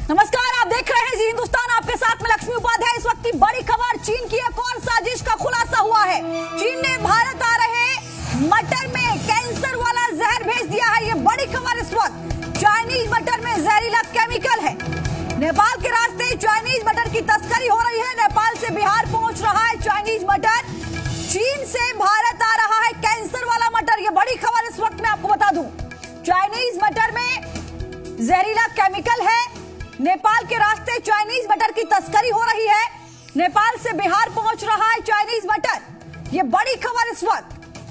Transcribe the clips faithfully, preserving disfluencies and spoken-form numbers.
नमस्कार, आप देख रहे हैं जी हिंदुस्तान, आपके साथ में लक्ष्मी उपाध्याय। इस वक्त की बड़ी खबर, चीन की एक और साजिश का खुलासा हुआ है। चीन ने भारत आ रहे मटर में कैंसर वाला जहर भेज दिया है। ये बड़ी खबर इस वक्त। चाइनीज मटर में जहरीला केमिकल है। नेपाल के रास्ते चाइनीज मटर की तस्करी हो रही है। नेपाल से बिहार पहुंच रहा है चाइनीज मटर। चीन से भारत आ रहा है कैंसर वाला मटर। ये बड़ी खबर इस वक्त मैं आपको बता दूं। चाइनीज मटर में जहरीला केमिकल है। नेपाल के रास्ते चाइनीज मटर की तस्करी हो रही है। नेपाल से बिहार पहुंच रहा है चाइनीज मटर। ये बड़ी खबर इस वक्त।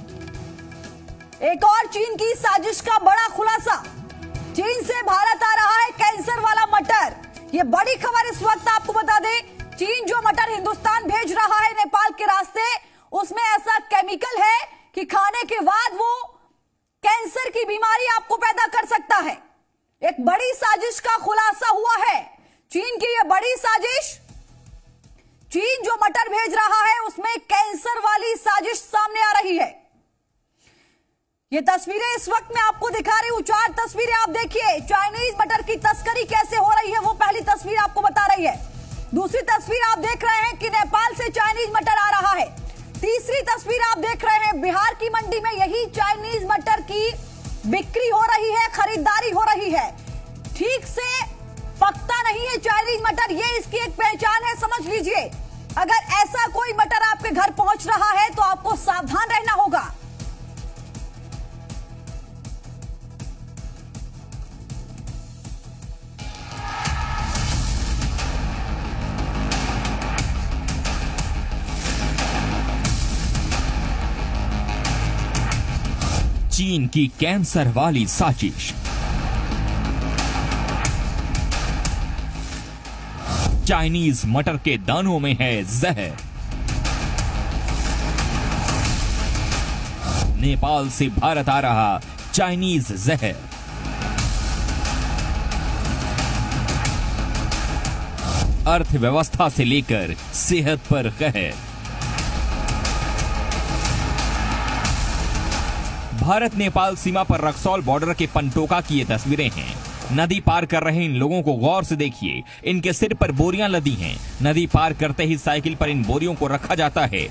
एक और चीन की साजिश का बड़ा खुलासा। चीन से भारत आ रहा है कैंसर वाला मटर। ये बड़ी खबर इस वक्त आपको बता दें। चीन जो मटर हिंदुस्तान भेज रहा है नेपाल के रास्ते, उसमें ऐसा केमिकल है कि खाने के बाद वो कैंसर की बीमारी आपको पैदा कर सकता है। एक बड़ी साजिश का खुलासा हुआ है। चीन की ये बड़ी साजिश, चीन जो मटर भेज रहा है उसमें कैंसर वाली साजिश सामने आ रही है। ये तस्वीरें इस वक्त मैं आपको दिखा रही हूं। चार तस्वीरें आप देखिए। चाइनीज मटर की तस्करी कैसे हो रही है वो पहली तस्वीर आपको बता रही है। दूसरी तस्वीर आप देख रहे हैं कि नेपाल से चाइनीज मटर आ रहा है। तीसरी तस्वीर आप देख रहे हैं बिहार की मंडी में यही चाइनीज मटर की बिक्री हो रही है, खरीदारी हो रही है। ठीक से पकता नहीं है चाइनीज मटर, ये इसकी एक पहचान है, समझ लीजिए। अगर ऐसा कोई मटर आपके घर पहुंच रहा है तो आपको सावधान रहना होगा। चीन की कैंसर वाली साजिश। चाइनीज मटर के दानों में है जहर। नेपाल से भारत आ रहा चाइनीज जहर। अर्थव्यवस्था से लेकर सेहत पर कहर। भारत नेपाल सीमा पर रक्सौल बॉर्डर के पंटोका की ये तस्वीरें हैं। नदी पार कर रहे इन लोगों को गौर से देखिए। इनके सिर पर बोरियां लदी हैं। नदी पार करते ही साइकिल पर इन बोरियों को रखा जाता है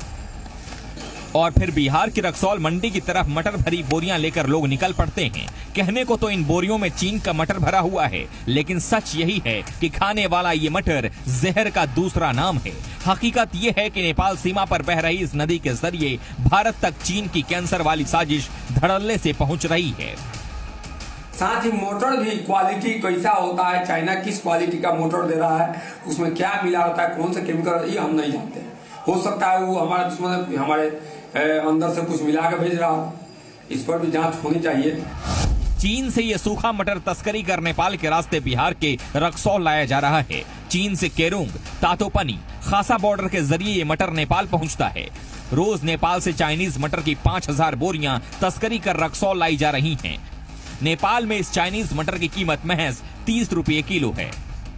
और फिर बिहार की रक्सौल मंडी की तरफ मटर भरी बोरियां लेकर लोग निकल पड़ते हैं। कहने को तो इन बोरियों में चीन का मटर भरा हुआ है, लेकिन सच यही है कि खाने वाला ये मटर जहर का दूसरा नाम है। हकीकत ये है कि नेपाल सीमा पर बह रही इस नदी के जरिए भारत तक चीन की कैंसर वाली साजिश धड़ल्ले से पहुंच रही है। साथ ही मोटर भी क्वालिटी कैसा होता है, चाइना किस क्वालिटी का मोटर दे रहा है, उसमें क्या मिला होता है, कौन सा केमिकल, ये हम नहीं जानते। हो सकता है वो हमारा दुश्मन हमारे अंदर से कुछ मिला के भेज रहा हो। इस पर भी जांच होनी चाहिए। चीन से ये सूखा मटर तस्करी कर नेपाल के रास्ते बिहार के रक्सौल लाया जा रहा है। चीन से केरुंग, तातोपनी, खासा बॉर्डर के जरिए ये मटर नेपाल पहुंचता है। रोज नेपाल से चाइनीज मटर की पांच हजार बोरियां तस्करी कर रक्सौल लाई जा रही हैं। नेपाल में इस चाइनीज मटर की कीमत महज तीस रुपये किलो है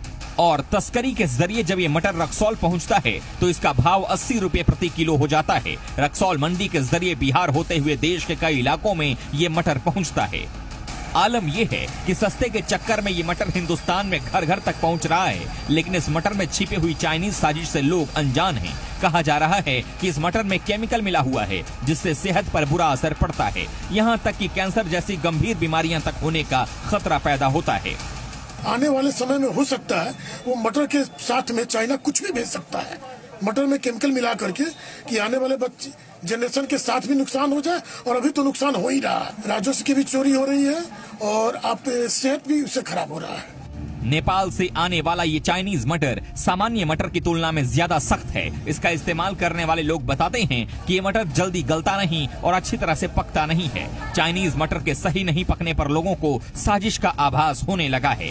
और तस्करी के जरिए जब ये मटर रक्सौल पहुंचता है तो इसका भाव अस्सी रुपये प्रति किलो हो जाता है। रक्सौल मंडी के जरिए बिहार होते हुए देश के कई इलाकों में ये मटर पहुंचता है। आलम यह है कि सस्ते के चक्कर में ये मटर हिंदुस्तान में घर घर तक पहुंच रहा है, लेकिन इस मटर में छिपी हुई चाइनीज साजिश से लोग अनजान हैं। कहा जा रहा है कि इस मटर में केमिकल मिला हुआ है जिससे सेहत पर बुरा असर पड़ता है। यहाँ तक कि कैंसर जैसी गंभीर बीमारियां तक होने का खतरा पैदा होता है। आने वाले समय में हो सकता है वो मटर के साथ में चाइना कुछ भी भेज सकता है, मटर में केमिकल मिला करके, कि आने वाले बच्चे जनरेशन के साथ भी नुकसान हो जाए। और अभी तो नुकसान हो ही रहा है, राजस्व की भी चोरी हो रही है और आप सेहत भी उससे खराब हो रहा है। नेपाल से आने वाला ये चाइनीज मटर सामान्य मटर की तुलना में ज्यादा सख्त है। इसका इस्तेमाल करने वाले लोग बताते हैं कि ये मटर जल्दी गलता नहीं और अच्छी तरह से पकता नहीं है। चाइनीज मटर के सही नहीं पकने पर लोगों को साजिश का आभास होने लगा है।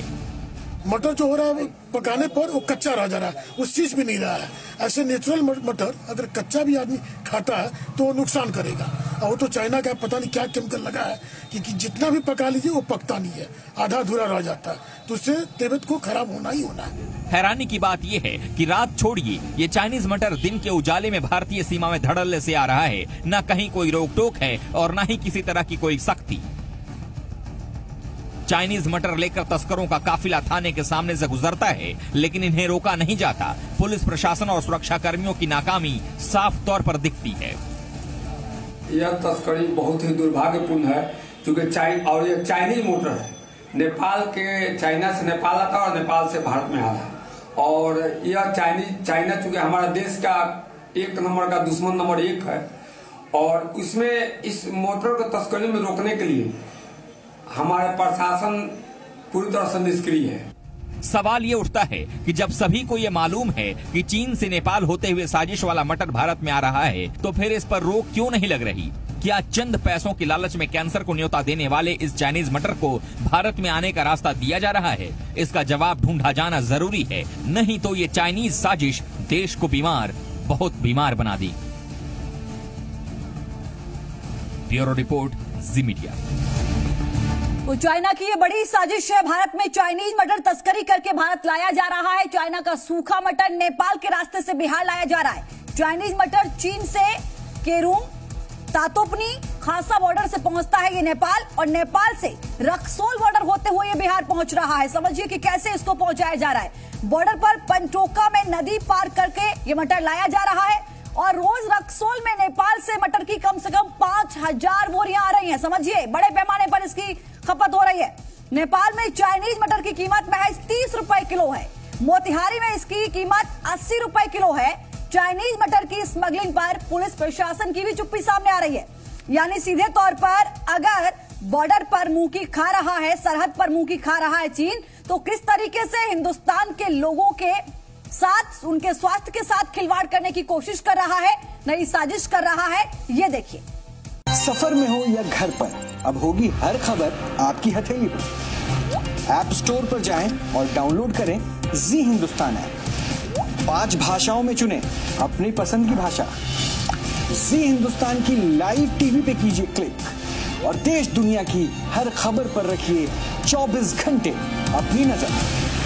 मटर जो हो रहा है पकाने पर वो कच्चा रह जा रहा है, उस चीज भी नहीं रहा है। ऐसे नेचुरल मटर अगर कच्चा भी आदमी खाता है तो वो नुकसान करेगा। और वो तो चाइना का पता नहीं क्या केमिकल लगा है कि, कि जितना भी पका लीजिए वो पकता नहीं है, आधा अधूरा रह जाता है, तो उससे तबीयत को खराब होना ही होना है। हैरानी की बात यह है कि रात छोड़िए, ये चाइनीज मटर दिन के उजाले में भारतीय सीमा में धड़ल्ले से आ रहा है। न कहीं कोई रोक टोक है और न ही किसी तरह की कोई सख्ती। चाइनीज मटर लेकर तस्करों का काफिला थाने के सामने से गुजरता है, लेकिन इन्हें रोका नहीं जाता। पुलिस प्रशासन और सुरक्षा कर्मियों की नाकामी साफ तौर पर दिखती है। यह तस्करी बहुत ही दुर्भाग्यपूर्ण है, क्योंकि चाइ और यह चाइनीज मोटर है। नेपाल के चाइना से नेपाल आता और नेपाल से भारत में आ रहा है। और यह चाइनीज चाइना चूंकि हमारा देश का एक नंबर का दुश्मन नंबर एक है, और इसमें इस मोटर को तस्करी में रोकने के लिए हमारा प्रशासन पूरी तरह से निष्क्रिय है। सवाल ये उठता है कि जब सभी को ये मालूम है कि चीन से नेपाल होते हुए साजिश वाला मटर भारत में आ रहा है, तो फिर इस पर रोक क्यों नहीं लग रही? क्या चंद पैसों की लालच में कैंसर को न्योता देने वाले इस चाइनीज मटर को भारत में आने का रास्ता दिया जा रहा है? इसका जवाब ढूंढा जाना जरूरी है, नहीं तो ये चाइनीज साजिश देश को बीमार, बहुत बीमार बना दी। Bureau report, Zee media. तो चाइना की ये बड़ी साजिश है। भारत में चाइनीज मटर तस्करी करके भारत लाया जा रहा है। चाइना का सूखा मटर नेपाल के रास्ते से बिहार लाया जा रहा है। चाइनीज मटर चीन से केरूंग, तातोपनी, खासा बॉर्डर से पहुंचता है ये नेपाल, और नेपाल से रक्सौल बॉर्डर होते हुए ये बिहार पहुंच रहा है। समझिए कि कैसे इसको पहुंचाया जा रहा है। बॉर्डर पर पंचोका में नदी पार करके ये मटर लाया जा रहा है, और रोज रक्सौल में नेपाल से मटर की कम से कम पांच हजार बोरियां आ रही हैं। समझिए, बड़े पैमाने पर इसकी खपत हो रही है। नेपाल में चाइनीज मटर की कीमत महज तीस रुपए किलो है। मोतिहारी में इसकी कीमत अस्सी रुपए किलो है। चाइनीज मटर की स्मगलिंग पर पुलिस प्रशासन की भी चुप्पी सामने आ रही है। यानी सीधे तौर पर अगर बॉर्डर पर मुंह की खा रहा है, सरहद पर मुंह की खा रहा है चीन, तो किस तरीके से हिंदुस्तान के लोगों के साथ, उनके स्वास्थ्य के साथ खिलवाड़ करने की कोशिश कर रहा है, नई साजिश कर रहा है, ये देखिए। सफर में हो या घर पर, अब होगी हर खबर आपकी हथेली पर। ऐप स्टोर पर जाएं और डाउनलोड करें जी हिंदुस्तान ऐप। पांच भाषाओं में चुनें अपनी पसंद की भाषा। जी हिंदुस्तान की लाइव टीवी पे कीजिए क्लिक, और देश दुनिया की हर खबर पर रखिए चौबीस घंटे अपनी नजर।